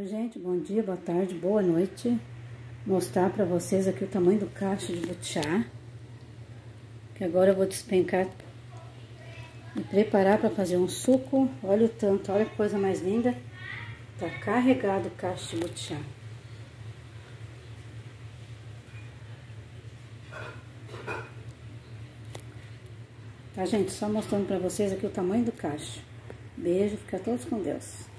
Oi gente, bom dia, boa tarde, boa noite. Mostrar pra vocês aqui o tamanho do cacho de butiá, que agora eu vou despencar e preparar para fazer um suco. Olha o tanto, olha que coisa mais linda. Tá carregado o cacho de butiá. Tá, gente? Só mostrando pra vocês aqui o tamanho do cacho. Beijo, fica todos com Deus.